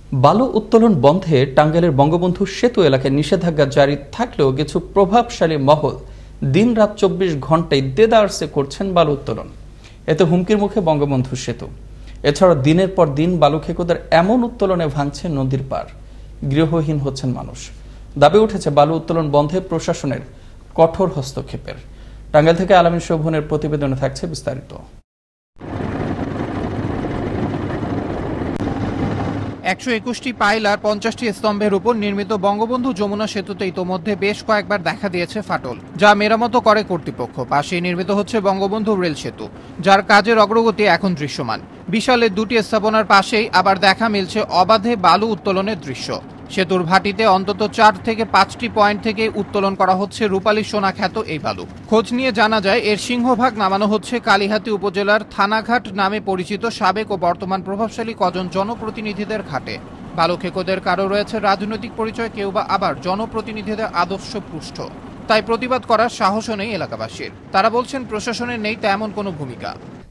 বালু উত্তোলন বন্ধে টাঙ্গাইলের বঙ্গবন্ধু সেতু এলাকায় নিষেধাজ্ঞা জারি থাকলেও কিছু প্রভাবশালী মহল দিন-রাত ২৪ ঘন্টায় দেদারসে করছেন বালু উত্তোলন। এতে হুমকির মুখে বঙ্গবন্ধু সেতু। এছাড়া দিনের পর দিন বালু খেকোদের এমন উত্তোলনে ভাঙছে নদীর পার, গৃহহীন হচ্ছেন মানুষ। দাবি উঠেছে বালু উত্তোলন বন্ধে প্রশাসনের কঠোর হস্তক্ষেপের। টাঙ্গাইল থেকে আলামিন শোভনের প্রতিবেদনে থাকছে বিস্তারিত। ১২১টি পাইল আর ৫০টি স্তম্ভের উপর নির্মিত বঙ্গবন্ধু যমুনা সেতুতে ইতোমধ্যে বেশ কয়েকবার দেখা দিয়েছে ফাটল, যা মেরামত করে কর্তৃপক্ষ। পাশেই নির্মিত হচ্ছে বঙ্গবন্ধু রেল সেতু, যার কাজের অগ্রগতি এখন দৃশ্যমান। বিশালের দুটি স্থাপনার পাশেই আবার দেখা মিলছে অবাধে বালু উত্তোলনের দৃশ্য। সেতুর ভাটিতে অন্তত ৪ থেকে ৫টি পয়েন্ট থেকে উত্তোলন করা হচ্ছে রূপালী সোনা খ্যাত এই বালু। খোঁজ নিয়ে জানা যায় এর সিংহভাগ নামানো হচ্ছে কালিহাতী উপজেলার থানাঘাট নামে পরিচিত সাবেক ও বর্তমান প্রভাবশালী কজন জনপ্রতিনিধিদের ঘাটে। বালু খেকোদের কারো রয়েছে রাজনৈতিক পরিচয়, কেউ বা আবার জনপ্রতিনিধিদের আদর্শ পৃষ্ঠ। তাই প্রতিবাদ করার সাহসও নেই এলাকাবাসীর। তারা বলছেন প্রশাসনের নেই তেমন কোনো ভূমিকা।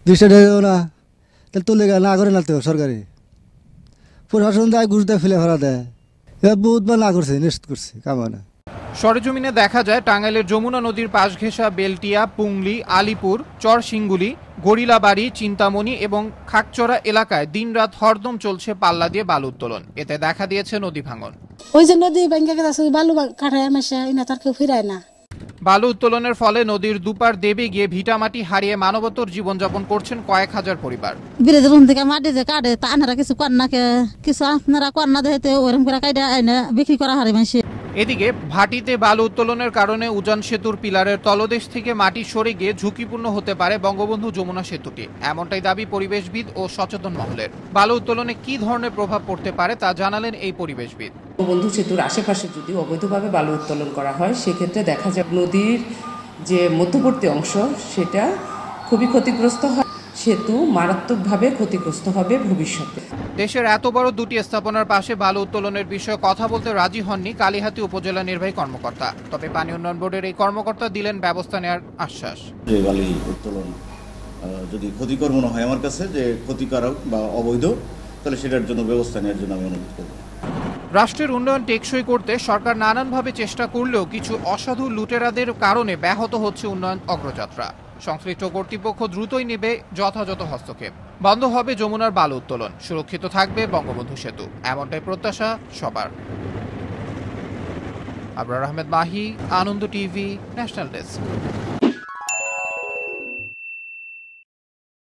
সরকারি প্রশাসন দেয়, ঘুষ দেয়, ফেলে ফেলা দেয়, বহুতবার না করছে, নিশ্চিত করছে কামানা। সরেজমিনে দেখা যায় টাঙ্গাইলের যমুনা নদীর পাশ ঘেঁষা বেলটিয়া, পুংলি, আলিপুর, চরসিঙ্গুলি, গড়িলাবাড়ি, চিন্তামণি এবং খাকচড়া এলাকায় দিনরাত হরদম চলছে পাল্লা দিয়ে বালু উত্তোলন। এতে দেখা দিয়েছে নদী ভাঙন। ওই যে নদী ভেঙে গেছে, বালু কাটায় মাসে তার কেউ ফিরায় না। বালু উত্তোলনের ফলে নদীর দুপার দেবে গিয়ে ভিটামাটি হারিয়ে মানবতর জীবনযাপন করছেন কয়েক হাজার পরিবার। বিলের রুম থেকে মাটি যে কাটে তা আনারা কিছু কর না, কিছু আপনারা কর না দেখতে ওরকম করে কাটে আইনা বিক্রি করা হারে মাসে। এদিকে ভাটিতে বালু উত্তোলনের কারণে উজান সেতুর পিলারের তলদেশ থেকে মাটি সরে গিয়ে ঝুঁকিপূর্ণ হতে পারে বঙ্গবন্ধু যমুনা সেতুটি, এমনটাই দাবি পরিবেশবিদ ও সচেতন মহলের। বালু উত্তোলনে কি ধরনের প্রভাব পড়তে পারে তা জানালেন এই পরিবেশবিদ। বঙ্গবন্ধু সেতুর আশেপাশে যদি অবৈধভাবে বালু উত্তোলন করা হয়, সেক্ষেত্রে দেখা যায় নদীর যে মধ্যবর্তী অংশ সেটা খুবই ক্ষতিগ্রস্ত হয়, সেতু মারাত্মকভাবে ক্ষতিগ্রস্ত হবে ভবিষ্যতে। দেশের এত বড় দুটি স্থাপনার পাশে বালু উত্তোলনের বিষয়ে কথা বলতে রাজি হননি কালিহাতী উপজেলা নির্বাহী কর্মকর্তা। তবে পানি উন্নয়ন বোর্ডের এই কর্মকর্তা দিলেন ব্যবস্থা নেওয়ার আশ্বাস। যে বালু উত্তোলন যদি ক্ষতিকর মনে হয় আমার কাছে, যে ক্ষতিকারক বা অবৈধ, তাহলে সেটার জন্য ব্যবস্থা নেওয়ার জন্য আমি অনুরোধ করব। রাষ্ট্রের উন্নয়ন টেকসই করতে সরকার নানানভাবে চেষ্টা করলেও কিছু অসাধু লুটেরাদের কারণে ব্যাহত হচ্ছে উন্নয়ন অগ্রযাত্রা। সংশ্লিষ্ট কর্তৃপক্ষ দ্রুতই নেবে যথাযথ হস্তক্ষেপ। বন্ধ হবে যমুনার বালু উত্তোলন, সুরক্ষিত থাকবে বঙ্গবন্ধু সেতু, এমনটাই প্রত্যাশা সবার। Abrar Ahmed Mahi, Ananda TV, national desk.